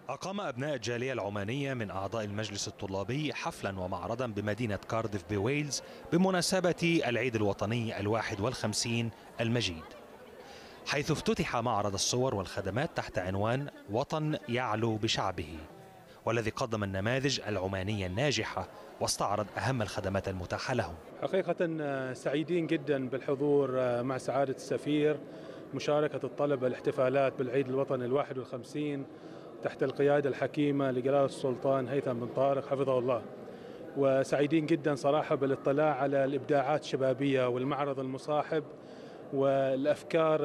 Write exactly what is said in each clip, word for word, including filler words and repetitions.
أقام أبناء الجالية العمانية من أعضاء المجلس الطلابي حفلا ومعرضا بمدينة كارديف بويلز بمناسبة العيد الوطني الواحد والخمسين المجيد، حيث افتتح معرض الصور والخدمات تحت عنوان وطن يعلو بشعبه، والذي قدم النماذج العمانية الناجحة واستعرض أهم الخدمات المتاحة لهم. حقيقة سعيدين جدا بالحضور مع سعادة السفير، مشاركة الطلبة الاحتفالات بالعيد الوطني الواحد والخمسين تحت القيادة الحكيمة لجلالة السلطان هيثم بن طارق حفظه الله. وسعيدين جدا صراحة بالاطلاع على الإبداعات الشبابية والمعرض المصاحب والأفكار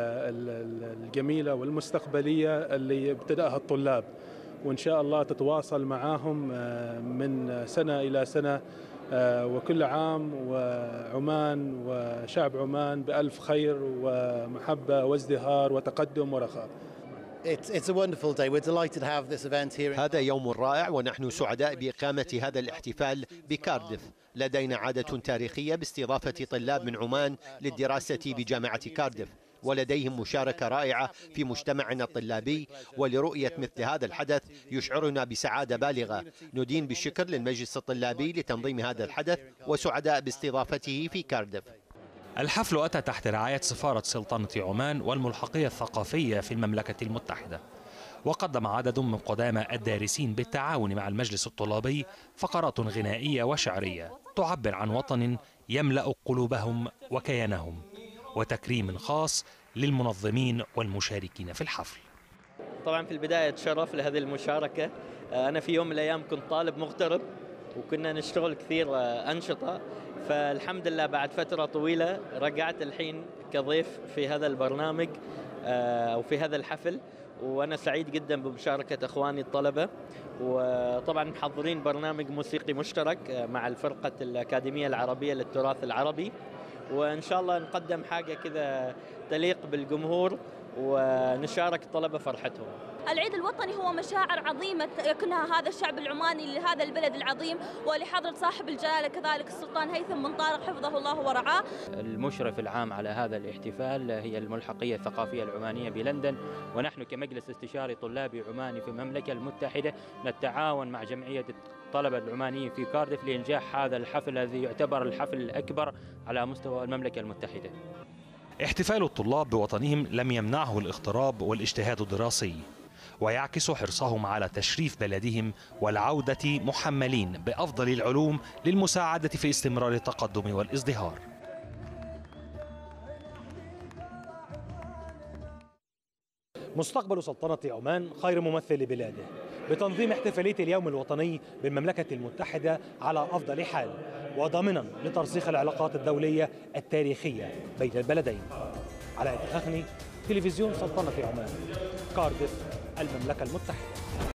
الجميلة والمستقبلية اللي ابتدأها الطلاب، وإن شاء الله تتواصل معاهم من سنة إلى سنة، وكل عام وعمان وشعب عمان بألف خير ومحبة وازدهار وتقدم ورخاء. It's, it's a wonderful day. We're delighted to have this event here. هذا يوم رائع ونحن سعداء بإقامة هذا الاحتفال بكارديف. لدينا عادة تاريخية باستضافة طلاب من عمان للدراسة بجامعة كارديف، ولديهم مشاركة رائعة في مجتمعنا الطلابي، ولرؤية مثل هذا الحدث يشعرنا بسعادة بالغة. ندين بالشكر للمجلس الطلابي لتنظيم هذا الحدث وسعداء باستضافته في كارديف. الحفل أتى تحت رعاية سفارة سلطنة عمان والملحقية الثقافية في المملكة المتحدة، وقدم عدد من قدامى الدارسين بالتعاون مع المجلس الطلابي فقرات غنائية وشعرية تعبر عن وطن يملأ قلوبهم وكيانهم، وتكريم خاص للمنظمين والمشاركين في الحفل. طبعا في البداية تشرف لهذه المشاركة. أنا في يوم من الأيام كنت طالب مغترب وكنا نشتغل كثير أنشطة، فالحمد لله بعد فترة طويلة رجعت الحين كضيف في هذا البرنامج أو في هذا الحفل، وأنا سعيد جدا بمشاركة أخواني الطلبة، وطبعا محضرين برنامج موسيقي مشترك مع الفرقة الأكاديمية العربية للتراث العربي، وإن شاء الله نقدم حاجة كذا تليق بالجمهور ونشارك الطلبة فرحتهم. العيد الوطني هو مشاعر عظيمة يكنها هذا الشعب العماني لهذا البلد العظيم، ولحضرة صاحب الجلالة كذلك السلطان هيثم بن طارق حفظه الله ورعاه. المشرف العام على هذا الاحتفال هي الملحقية الثقافية العمانية بلندن، ونحن كمجلس استشاري طلابي عماني في المملكة المتحدة نتعاون مع جمعية الطلبة العمانيين في كارديف لإنجاح هذا الحفل الذي يعتبر الحفل الأكبر على مستوى المملكة المتحدة. احتفال الطلاب بوطنهم لم يمنعه الاغتراب والاجتهاد الدراسي، ويعكس حرصهم على تشريف بلدهم والعودة محملين بأفضل العلوم للمساعدة في استمرار التقدم والازدهار. مستقبل سلطنة عمان خير ممثل لبلاده بتنظيم احتفالية اليوم الوطني بالمملكة المتحدة على أفضل حال، وضامنا لترسيخ العلاقات الدولية التاريخية بين البلدين. علاء التخني، تلفزيون سلطنة عمان، كارديف، المملكة المتحدة.